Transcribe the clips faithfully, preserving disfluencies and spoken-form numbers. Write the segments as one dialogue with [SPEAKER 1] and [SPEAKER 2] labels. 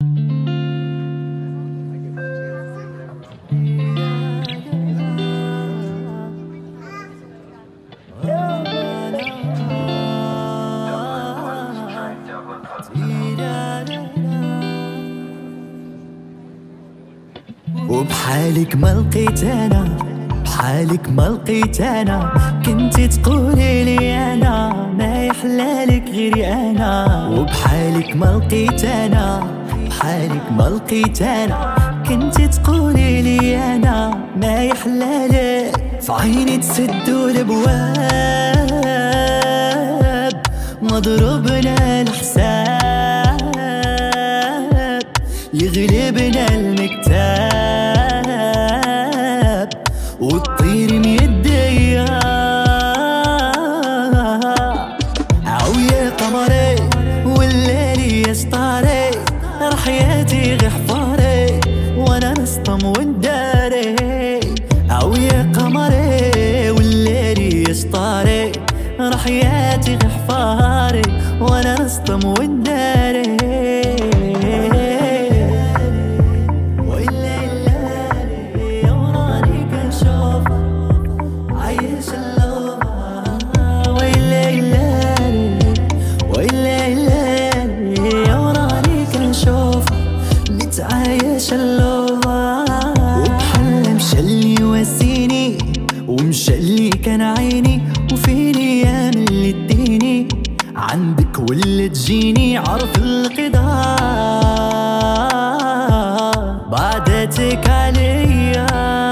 [SPEAKER 1] وبحالك ما لقيت انا، بحالك ما لقيت انا، كنتي تقولي لي انا ما يحلالك غيري انا. وبحالك ما لقيت انا، بحالك ما لقيت انا، كنتي تقولي لي انا ما يحلالك. في عيني تسدوا الابواب، مضروبنا الحساب، يغلبنا المكتاب، وتطير ميديا. عويا قمري والليل يا سطاري، راه حياتي غير حفاري وانا نسطم ونداري. عويا قمري والليل يا سطاري، راه حياتي غير حفاري وانا نسطم ونداري. عايش اللوفا وبحال مشلي واسيني، ومشلي كان عيني، وفيني يا من اللي تديني عندك ولا تجيني. عرف القضاء بعدتك عليا،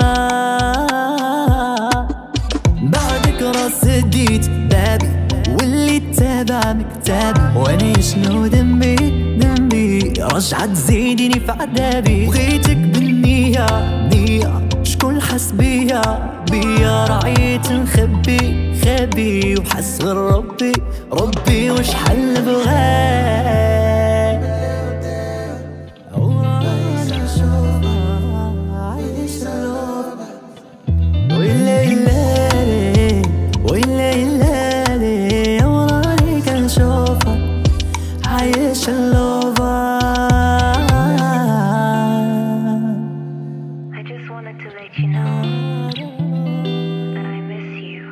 [SPEAKER 1] بعدك راس ديت بابي واللي تابع مكتابي. وانا شنو ذنبي ذنبي رجعت تزيديني في عذابي. بغيتك بالنية نية، شكون حس بيا بيا، رعيت نخبي خبي وحس غير ربي ربي. وشحال بغاك عايش اللوفا.
[SPEAKER 2] I just wanted to let you know that I miss you.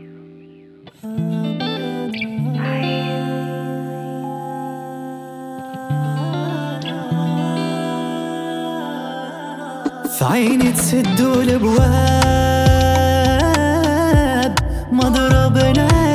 [SPEAKER 1] في عيني تسدوا الابواب، مضربنا